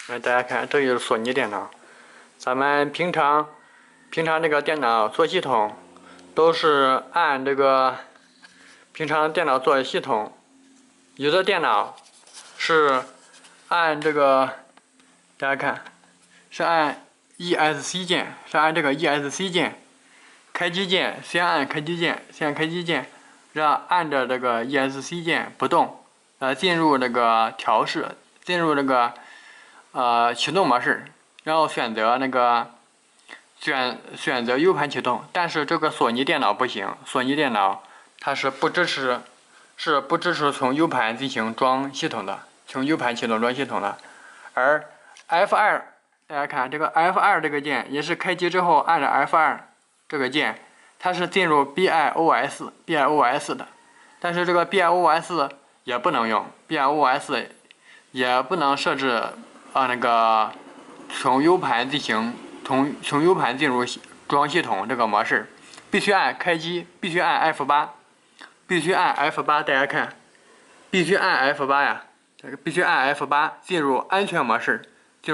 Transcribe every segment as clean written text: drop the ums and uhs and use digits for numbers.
大家看，这就是索尼电脑。咱们平常这个电脑做系统，都是按这个平常电脑做系统，有的电脑是按这个，大家看，是按 ESC 键，是按这个 ESC 键，开机键先按开机键，先按开机键，按着这个 ESC 键不动，进入这个调试，进入这个启动模式，然后选择那个选择 U 盘启动。但是这个索尼电脑不行，索尼电脑它是不支持从 U 盘进行装系统的，从 U 盘启动装系统的。而 F2， 大家看这个 F2 这个键也是开机之后按着 F2 这个键，它是进入 BIOS 的。但是这个 BIOS 也不能用 ，BIOS 也不能设置那个从 U 盘从 U 盘进入装系统这个模式，必须按开机，必须按 F8， 必须按 F8， 大家看，必须按 F8 呀，这个必须按 F8 进入安全模式，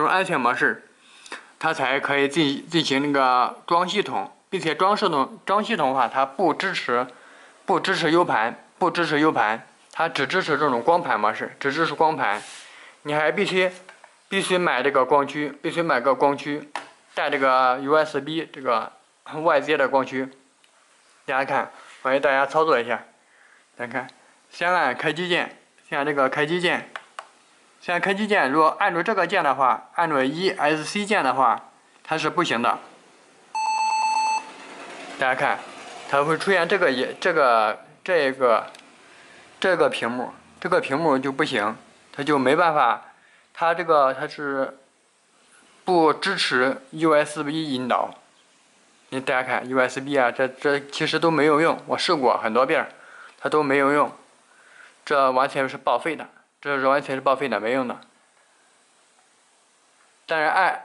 它才可以进行那个装系统，并且装系统的话，它不支持 U 盘，它只支持这种光盘模式，只支持光盘。你还必须买这个光驱，带这个 USB 这个外接的光驱。大家看，我给大家操作一下。大家看，先按开机键，先按这个开机键。如果按住这个键的话，按住 ESC 键的话，它是不行的。大家看，它会出现这个屏幕，这个屏幕就不行，它就没办法，它是不支持 USB 引导。大家看 USB 啊，这其实都没有用，我试过很多遍，它都没有用，这完全是报废的，没用的。但是按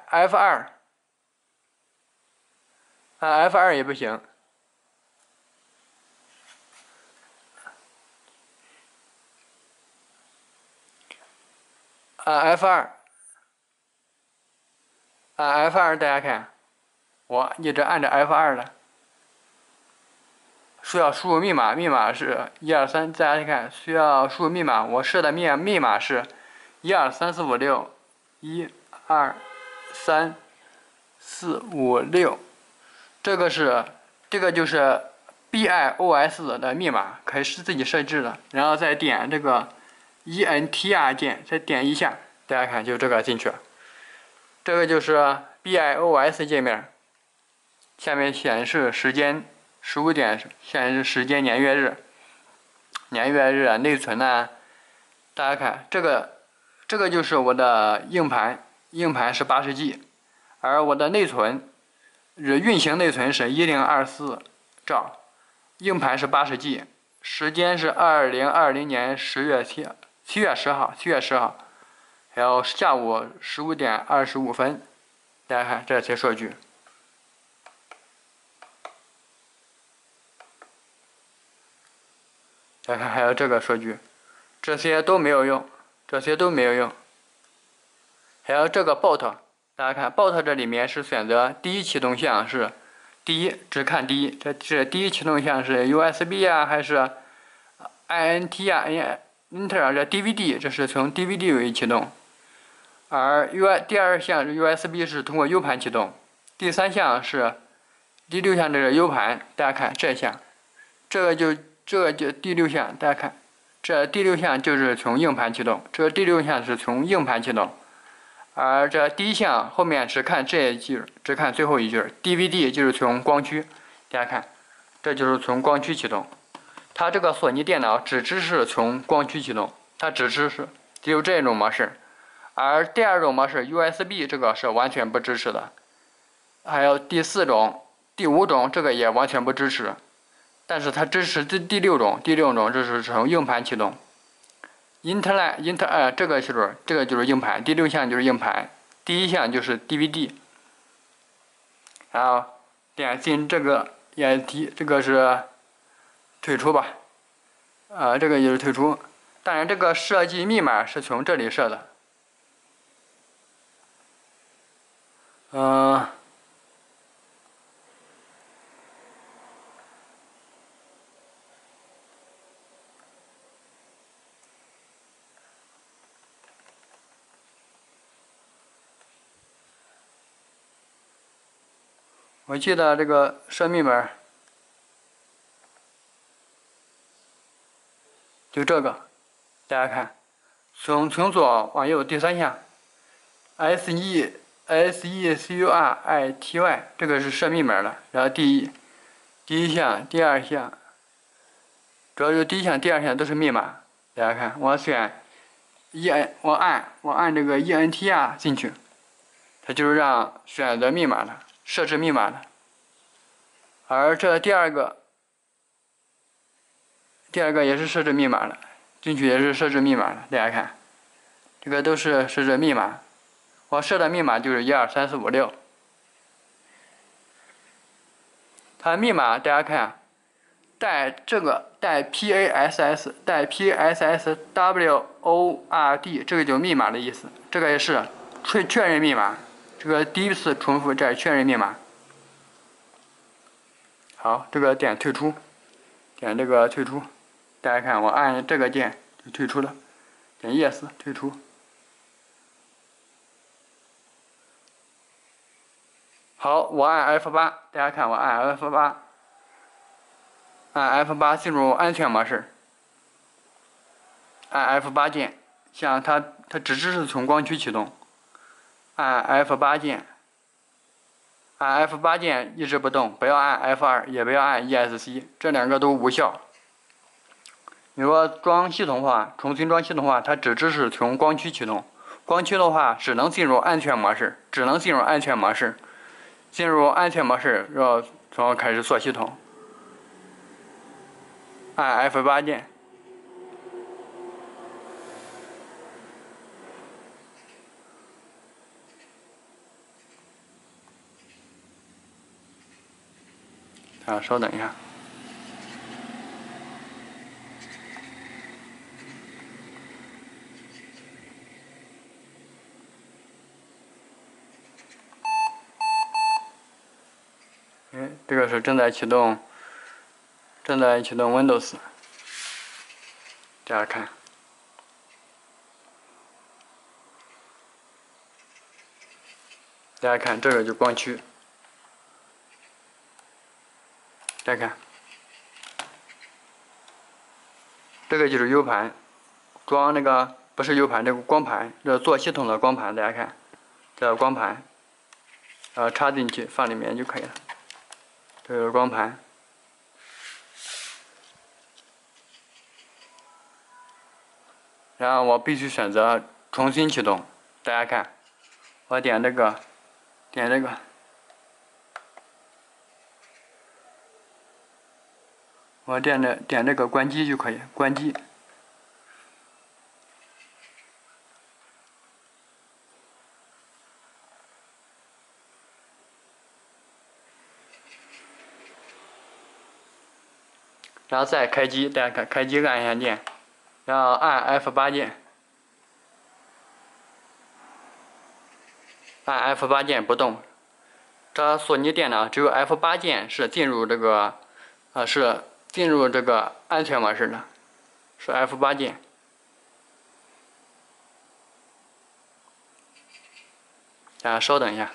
F2，也不行。按 F2，大家看，我一直按着 F2 的，需要输入密码，密码是123，大家看，需要输入密码，我设的密码是1234561234556，这个就是 BIOS 的密码，可以是自己设置的，然后再点这个 ENTR 键，再点一下，大家看就这个进去了。这个就是 BIOS 界面，下面显示时间15点，显示时间年月日，内存呢，大家看这个就是我的硬盘是80G， 而我的内存运行内存是1024兆，硬盘是80G， 时间是2020年7月10号，还有下午15点25分，大家看这些数据。大家看还有这个数据，这些都没有用。还有这个 BOOT， 大家看 BOOT 这里面是选择第一启动项是只看第一，这是第一启动项是 USB 啊还是 INT 啊 Inter 这 DVD， 这是从 DVD 为启动。而第二项是 USB 是通过 U 盘启动，第6项这是 U 盘，大家看这项，这个就第6项，大家看，这第6项就是从硬盘启动，而这第1项后面只看这一句，只看最后一句 ，DVD 就是从光驱，大家看，这就是从光驱启动。它这个索尼电脑只支持从光驱启动，它只有这种模式。而第2种模式 USB 这个是完全不支持的，还有第4种、第5种这个也完全不支持，但是它支持第6种，这是从硬盘启动。这个就是硬盘，第6项就是硬盘，第1项就是 DVD。然后点进这个 EST， 这个是退出吧，这个也是退出。当然这个设计密码是从这里设的。 我记得这个设密码就这个，大家看，从左往右第3项 SECURITY 这个是设密码的，然后第一项、第2项，主要是第1项、第2项都是密码。大家看，我选我按这个 ENTR 进去，它就是让选择密码的。设置密码的，而这第二个也是设置密码的，进去也是设置密码的。大家看，这个都是设置密码，我设的密码就是1234566。它密码大家看，带 PASS 带 PASSWORD 这个就是密码的意思，这个也是确认密码。这个第一次重复，这是确认密码。好，这个点退出，点这个退出。大家看，我按这个键就退出了，点 Yes 退出。好，我按 F8，大家看我按 F8，按 F8进入安全模式。按 F8键，像它只支持从光驱启动。按 F8键，按 F8键一直不动，不要按 F2，也不要按 ESC， 这2个都无效。你说装系统的话，重新装系统的话，它只支持从光驱启动，光驱的话只能进入安全模式，进入安全模式，然后从开始做系统。按 F8键。稍等一下。这个是正在启动 Windows。大家看，这个就光驱。大家看，这个就是 U 盘，装那个不是 U 盘，这个光盘，这做系统的光盘。大家看，这个光盘，插进去放里面就可以了。这个光盘，然后我必须选择重新启动。大家看，我点这个。我点这个关机就可以，关机。然后再开机，大家看，开机按一下键，然后按 F8键，按 F8键不动。这索尼电脑只有 F8键是进入这个安全模式的，是 F8键。大家稍等一下。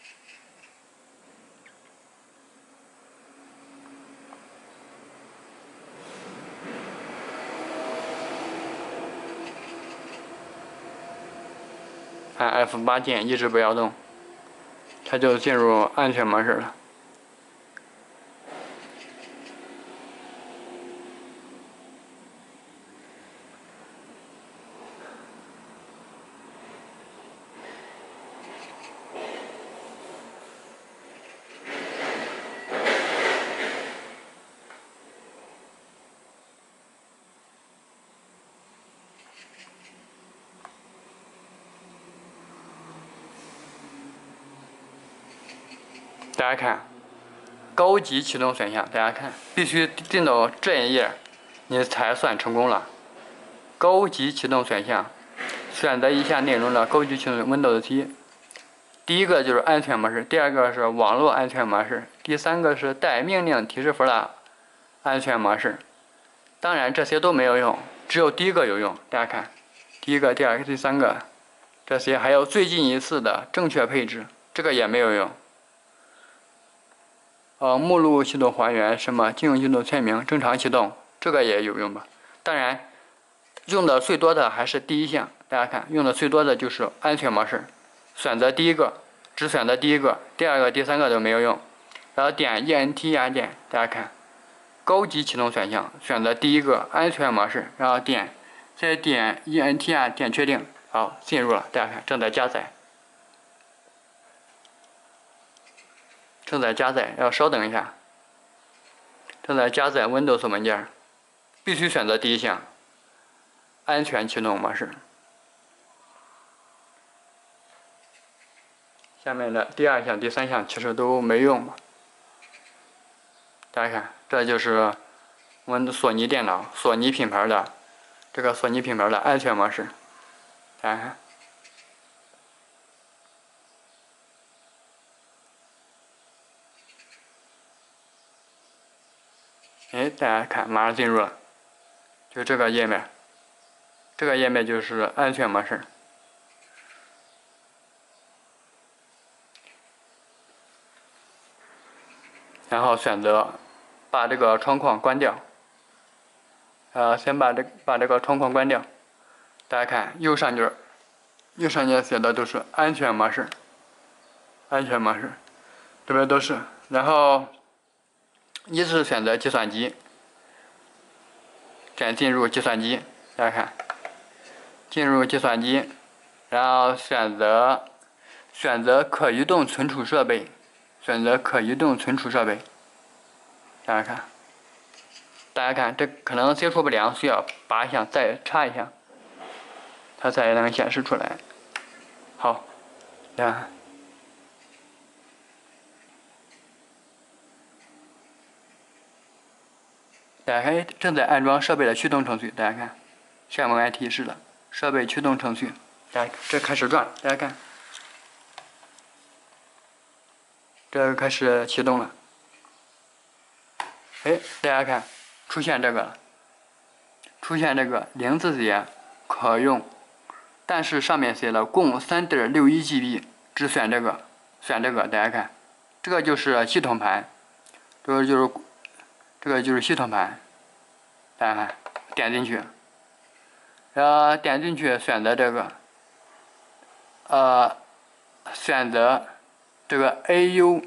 按 F8键一直不要动，它就进入安全模式了。大家看，高级启动选项，大家看，必须进到这一页，你才算成功了。高级启动选项，选择一下内容的高级启动 Windows 7， 第一个就是安全模式，第二个是网络安全模式，第三个是带命令提示符的安全模式。当然这些都没有用，只有第一个有用。大家看，第一个、第二个、第三个，这些还有最近一次的正确配置，这个也没有用。目录系统还原什么金融系统签名正常启动，这个也有用吧？当然，用的最多的还是第一项。大家看，用的最多的就是安全模式。选择第一个，只选择第一个，第二个、第三个都没有用。然后点 ENT 按键，大家看，高级启动选项，选择第一个安全模式，然后再点 ENT 按点确定，好，进入了。大家看，正在加载，要稍等一下，正在加载 Windows 文件，必须选择第一项，安全启动模式。下面的第二项、第三项其实都没用吧？大家看，这就是我们的索尼电脑，索尼品牌的安全模式。大家看，大家看，马上进入了，就这个页面，这个页面就是安全模式。然后选择把这个窗框关掉，先把这个窗框关掉。大家看右上角写的都是安全模式，这边都是。然后依次选择计算机，点进入计算机。大家看，进入计算机，然后选择可移动存储设备。大家看，这可能接触不良，需要拔一下，再插一下，它才能显示出来。好，大家看，打开正在安装设备的驱动程序。大家看，下面提示了设备驱动程序。大家这开始转，大家看。这开始启动了，大家看，出现这个0字节可用，但是上面写了共3.61 GB， 只选这个，大家看，这个就是系统盘，这个就是系统盘，大家看，点进去，然后点进去选择这个，选择这个 AUTORUN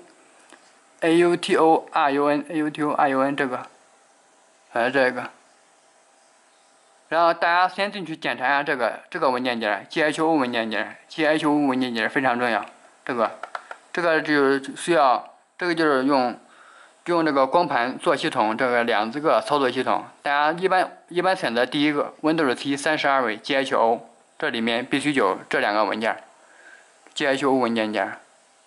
这个，这个，然后大家先进去检查一下这个文件夹 GHO 文件夹非常重要。这个就是需要，这个就是用这个光盘做系统，这个2个操作系统，大家一般选择第一个 Windows C 32位 GHO， 这里面必须有这2个文件 GHO 文件夹。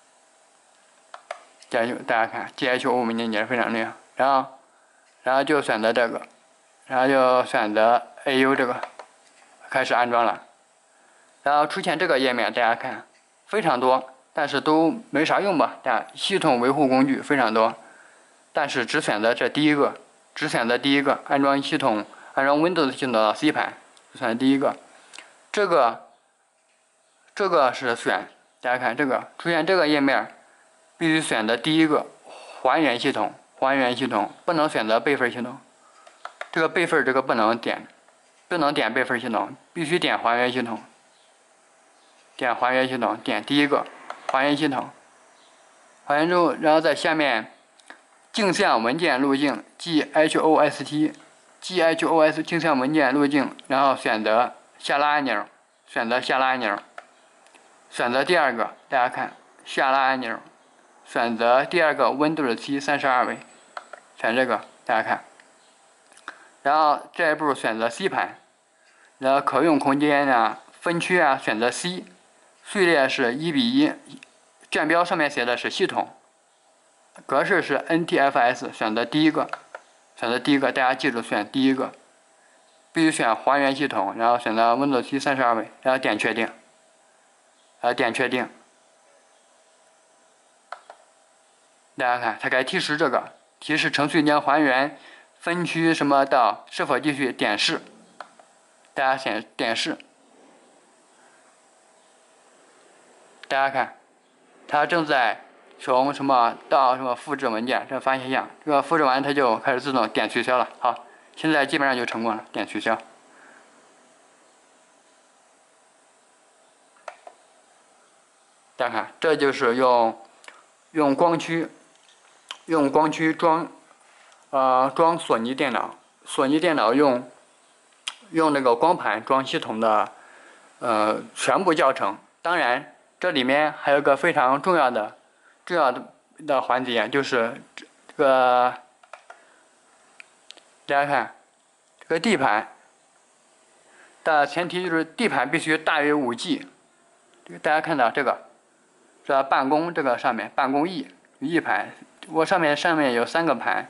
大家看 GHO 文件夹非常重要，然后就选择这个，然后就选择 AU 这个，开始安装了，然后出现这个页面，大家看非常多，但是都没啥用吧？系统维护工具非常多，但是只选择第一个，安装Windows 系统的 C 盘，只选第一个，这个是选，大家看这个出现这个页面。必须选择第一个还原系统，不能选择备份系统。这个备份不能点备份系统，必须点还原系统。点第一个还原系统，还原之后，然后在下面镜像文件路径 GHOST 镜像文件路径，然后选择下拉按钮，选择第二个，大家看下拉按钮。选择第二个 Windows C 32位，选这个，大家看。然后这一步选择 C 盘，然后可用空间分区选择 C， 序列是1:1，站标上面写的是系统，格式是 NTFS， 选择第一个，大家记住选第一个，必须选还原系统，然后选择 Windows C 32位，然后点确定， 大家看，它该提示这个提示程序将还原分区什么的是否继续点示。大家先点示，大家看，它正在从什么到什么复制文件，这发现象，这个复制完它就开始自动点取消了。好，现在基本上就成功了，点取消。大家看，这就是用光驱装索尼电脑，索尼电脑用那个光盘装系统的全部教程。当然，这里面还有个非常重要的环节，就是这个大家看，这个地盘的前提就是地盘必须大于5G。大家看到这个。这办公这个上面办公 E 盘，我上面有3个盘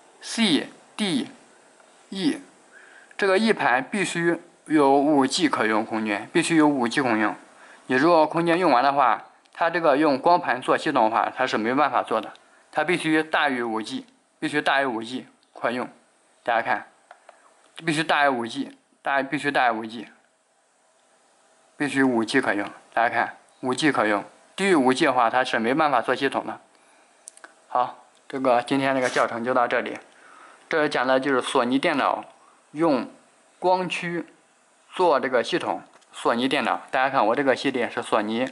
C、D、E， 这个 E 盘必须有5G 可用空间，必须有5G 可用。你如果空间用完的话，它这个用光盘做系统的话，它是没办法做的，它必须大于5G， 必须大于5G 可用。大家看，必须大于5G， 必须大于5G， 必须5G 可用。大家看，5G 可用。低于5G 的话，它是没办法做系统的。好，这个今天这个教程就到这里。这讲的就是索尼电脑用光驱做这个系统。索尼电脑，大家看我这个系列是索尼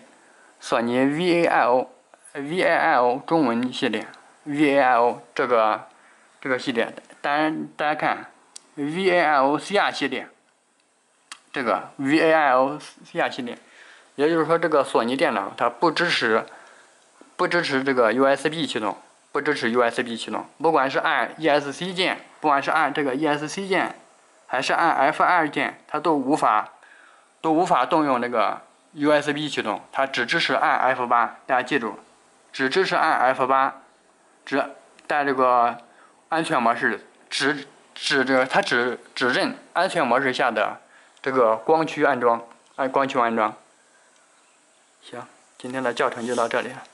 VAIO 中文系列 VAIO 这个系列。当然，大家看 VAIO CR 系列，这个 VAIO CR 系列。也就是说，这个索尼电脑它不支持这个 USB 系统，不支持 USB 系统。不管是按 ESC 键，不管是按这个 ESC 键，还是按 F2 键，它都无法动用这个 USB 系统，它只支持按 F8。大家记住，只支持按 F8， 在这个安全模式它只认安全模式下的这个光驱安装，按光驱安装。行，今天的教程就到这里了。